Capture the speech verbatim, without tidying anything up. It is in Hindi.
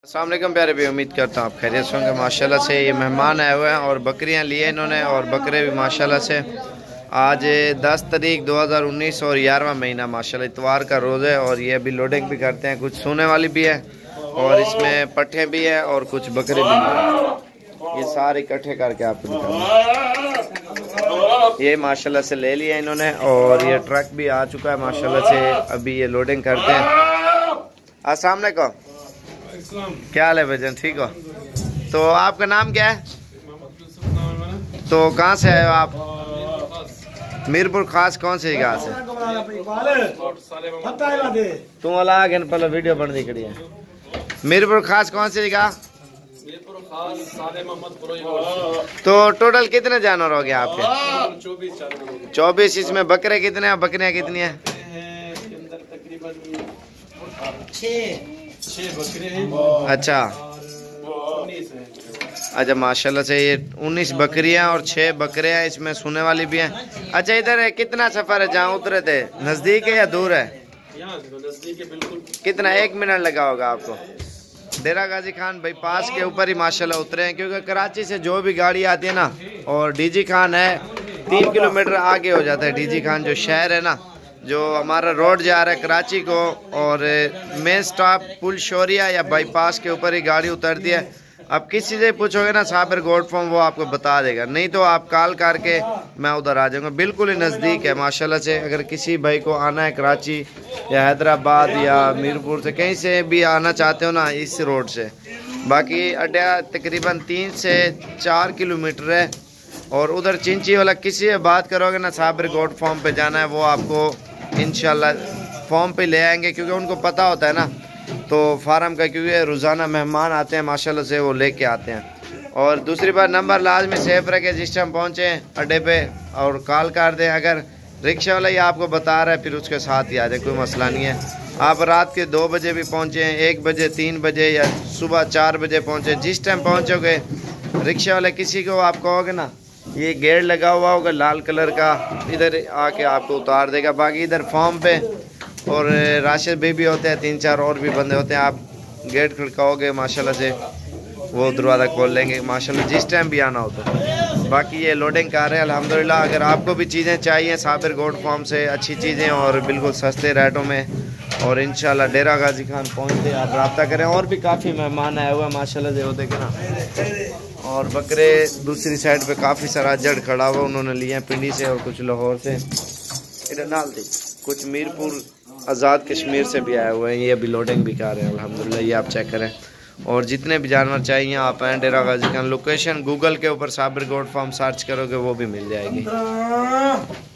अस्सलाम वालेकुम प्यारे भी, उम्मीद करता हूँ आप खैरियत से होंगे। माशाल्लाह से ये मेहमान आए हुए हैं और बकरियाँ लिए इन्होंने, और बकरे भी माशाल्लाह से आज दस तारीख दो हज़ार उन्नीस और ग्यारहवां महीना माशाल्लाह इतवार का रोज़ है। और ये अभी लोडिंग भी करते हैं, कुछ सोने वाली भी है और इसमें पट्ठे भी है और कुछ बकरे भी है। ये सारे इकट्ठे करके आपको दिखाऊंगा। ये माशाल्लाह से ले लिया इन्होंने और ये ट्रक भी आ चुका है माशाल्लाह से, अभी ये लोडिंग करते हैं। अस्सलाम वालेकुम, क्या हाल है भजन, ठीक हो? तो आपका नाम क्या है? तो कहाँ से आए हो आप? मीरपुर खास, कौन सी जगह से? तुम वाला आगे पहले वीडियो बन दी कड़ी है। मीरपुर खास कौन सी जगह? तो टोटल कितने जानवर हो गए आपके? चौबीस। इसमें बकरे कितने हैं, बकरियां कितनी है? अच्छा अच्छा, माशाल्लाह से ये उन्नीस बकरियां और छह बकरे हैं, इसमें सोने वाली भी हैं। अच्छा, इधर है कितना सफर है जहाँ उतरे थे? नजदीक है या दूर है? नजदीक है बिल्कुल। कितना, एक मिनट लगा होगा आपको? डेरा गाजी खान भाई पास के ऊपर ही माशाल्लाह उतरे हैं, क्योंकि कराची से जो भी गाड़ी आती है ना, और डीजी खान है तीन किलोमीटर आगे हो जाता है। डीजी खान जो शहर है ना, जो हमारा रोड जा रहा है कराची को, और मेन स्टॉप पुल शोरिया या बाईपास के ऊपर ही गाड़ी उतरती है। अब किसी से पूछोगे ना साबिर गोड फॉर्म, वो आपको बता देगा, नहीं तो आप कॉल करके मैं उधर आ जाऊंगा। बिल्कुल ही नज़दीक है माशाल्लाह से। अगर किसी भाई को आना है कराची या हैदराबाद या मीरपुर से, कहीं से भी आना चाहते हो ना, इस रोड से। बाकी अड्डा तकरीबन तीन से चार किलोमीटर है। और उधर चिंची वाला किसी से बात करोगे ना, साबिर गोड फॉर्म पे जाना है, वो आपको इंशाल्लाह फॉर्म पे ले आएंगे, क्योंकि उनको पता होता है ना तो फार्म का, क्योंकि रोज़ाना मेहमान आते हैं माशाल्लाह से, वो लेके आते हैं। और दूसरी बात, नंबर लाजमी सेफ रखे जिस टाइम पहुँचे अड्डे पे, और कॉल कर दें। अगर रिक्शा वाला ये आपको बता रहा है फिर उसके साथ ही आ जाए, कोई मसला नहीं है। आप रात के दो बजे भी पहुँचे, एक बजे, तीन बजे या सुबह चार बजे पहुँचे, जिस टाइम पहुँचोगे रिक्शा वाले किसी को आप कहोगे ना, ये गेट लगा हुआ होगा लाल कलर का, इधर आके आपको उतार देगा। बाकी इधर फॉर्म पे और राशिद भी, भी होते हैं, तीन चार और भी बंदे होते हैं। आप गेट खड़काओगे माशाल्लाह से, वो दरवाज़ा खोल लेंगे माशाल्लाह, जिस टाइम भी आना हो तो। बाकी ये लोडिंग कर रहे हैं अल्हम्दुलिल्लाह। अगर आपको भी चीज़ें चाहिए साबिर गोड फॉर्म से, अच्छी चीज़ें और बिल्कुल सस्ते रेटों में, और इंशाल्लाह डेरा गाजी खान पहुँचते आप रब्ता करें। और भी काफ़ी मेहमान आए हुए हैं माशाल्लाह से, वो देखे ना। और बकरे दूसरी साइड पे काफ़ी सारा जड़ खड़ा हुआ, उन्होंने लिए हैं पिंडी से और कुछ लाहौर से, इधर नाल थी, कुछ मीरपुर आज़ाद कश्मीर से भी आए हुए हैं। ये अभी लोडिंग भी कर रहे हैं अल्हम्दुलिल्लाह, ये आप चेक करें। और जितने भी जानवर चाहिए आप आएँ डेरा गाजी खान। लोकेशन गूगल के ऊपर साबिर गोड फॉर्म सर्च करोगे वो भी मिल जाएगी।